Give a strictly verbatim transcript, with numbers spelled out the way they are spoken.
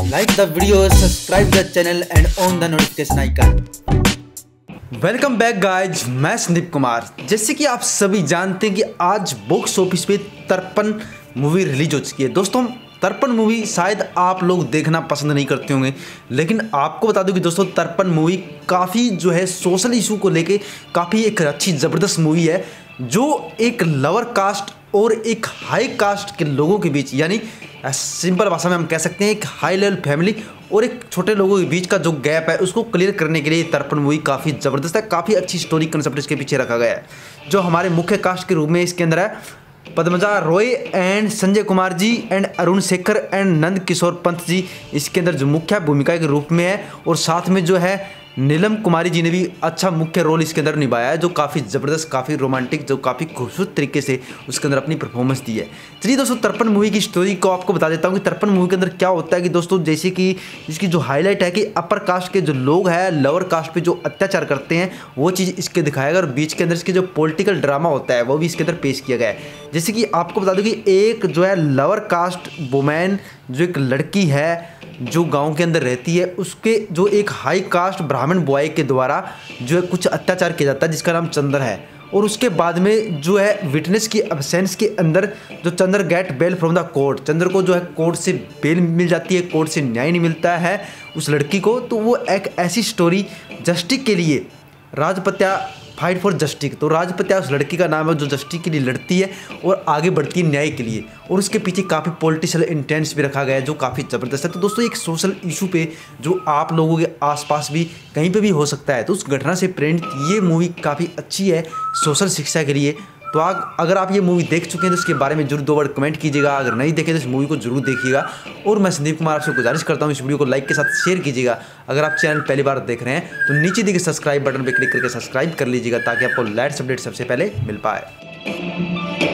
Like the video, subscribe the channel and on the notification icon. Welcome back guys, मैं संदीप कुमार। जैसे कि आप सभी जानते हैं कि आज बॉक्स ऑफिस पे तर्पण मूवी रिलीज हो चुकी है। दोस्तों तर्पण मूवी शायद आप लोग देखना पसंद नहीं करते होंगे, लेकिन आपको बता दूं कि दोस्तों तर्पण मूवी काफ़ी जो है सोशल इशू को लेके काफ़ी एक अच्छी ज़बरदस्त मूवी है, जो एक लोअर कास्ट और एक हाई कास्ट के लोगों के बीच, यानी सिंपल भाषा में हम कह सकते हैं एक हाई लेवल फैमिली और एक छोटे लोगों के बीच का जो गैप है उसको क्लियर करने के लिए तर्पण मूवी काफ़ी ज़बरदस्त है। काफ़ी अच्छी स्टोरी कंसेप्ट इसके पीछे रखा गया है। जो हमारे मुख्य कास्ट के रूप में इसके अंदर है Padmaja Roy and Sanjay Kumar ji and Arun Shekhar and Nand Kishore Pant ji इसके अंदर जो मुख्य भूमिका के रूप में है, और साथ में जो है नीलम कुमारी जी ने भी अच्छा मुख्य रोल इसके अंदर निभाया है, जो काफ़ी ज़बरदस्त, काफ़ी रोमांटिक, जो काफ़ी खूबसूरत तरीके से उसके अंदर अपनी परफॉर्मेंस दी है। चलिए दोस्तों तर्पण मूवी की स्टोरी को आपको बता देता हूँ कि तर्पण मूवी के अंदर क्या होता है। कि दोस्तों जैसे कि इसकी जो हाईलाइट है कि अपर कास्ट के जो लोग हैं लोअर कास्ट पे जो अत्याचार करते हैं वो चीज़ इसके दिखाया गया, और बीच के अंदर इसके जो पॉलिटिकल ड्रामा होता है वो भी इसके अंदर पेश किया गया है। जैसे कि आपको बता दूँ कि एक जो है लोअर कास्ट वुमेन, जो एक लड़की है जो गांव के अंदर रहती है, उसके जो एक हाई कास्ट ब्राह्मण बॉय के द्वारा जो है कुछ अत्याचार किया जाता है जिसका नाम चंदर है, और उसके बाद में जो है विटनेस की अब्सेंस के अंदर जो Chandar get bail from the court, Chandar को जो है कोर्ट से बेल मिल जाती है, कोर्ट से न्याय नहीं मिलता है उस लड़की को। तो वो एक ऐसी स्टोरी जस्टिस के लिए, राजपत्या फाइट फॉर जस्टिस, तो राजपत्या उस लड़की का नाम है जो जस्टिस के लिए लड़ती है और आगे बढ़ती है न्याय के लिए, और उसके पीछे काफ़ी पॉलिटिकल इंटेंस भी रखा गया है जो काफ़ी ज़बरदस्त है। तो दोस्तों एक सोशल इशू पे जो आप लोगों के आसपास भी कहीं पे भी हो सकता है, तो उस घटना से प्रेरित ये मूवी काफ़ी अच्छी है सोशल शिक्षा के लिए। तो आग अगर आप ये मूवी देख चुके हैं तो इसके बारे में जरूर दो वर्ड कमेंट कीजिएगा, अगर नहीं देखे तो इस मूवी को जरूर देखिएगा। और मैं संदीप कुमार आपसे गुजारिश करता हूँ इस वीडियो को लाइक के साथ शेयर कीजिएगा। अगर आप चैनल पहली बार देख रहे हैं तो नीचे दिखे सब्सक्राइब बटन पर क्लिक करके सब्सक्राइब कर लीजिएगा ताकि आपको लेटेस्ट अपडेट सबसे पहले मिल पाए।